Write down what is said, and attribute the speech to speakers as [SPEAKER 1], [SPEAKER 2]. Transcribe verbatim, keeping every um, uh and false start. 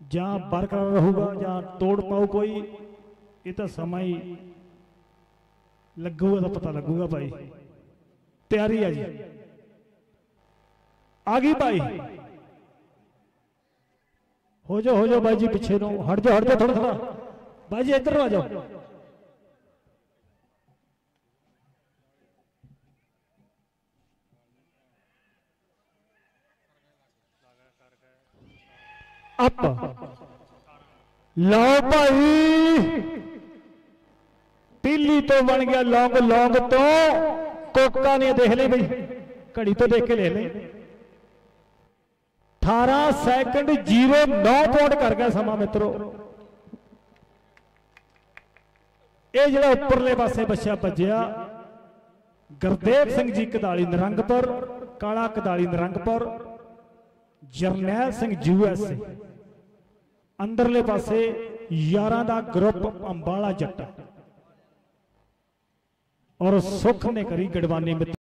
[SPEAKER 1] ਜਾਂ बरकरार रहूगा ਜਾਂ तोड़ पाऊ कोई, ये तो समा ही लगूगा तो पता लगूगा भाई। तैयारी है जी, आ गई भाई। हो जाओ हो जाओ भाई जी, पीछे नो हट जाओ हट जाओ थोड़ा थोड़ा भाई जी, इधर आ जाओ। अप लो भाई, पीली तो बन गया लौंग, लौंग तो कोका ने देख ले भाई, घड़ी तो देख के ले ले। अठारह सैकंड जीरो नौ पॉइंट कर गया समा मित्रों। ये जो उपरले पासे बच्चा भजया गुरदेव सिंह जी कदाली निरंगपुर, काला कदाली निरंगपुर, जरनैल सिंह यूएसए, अंदरले पासे यारां दा ग्रुप अंबाला जट्टा और सुख ने करी गढ़वानी।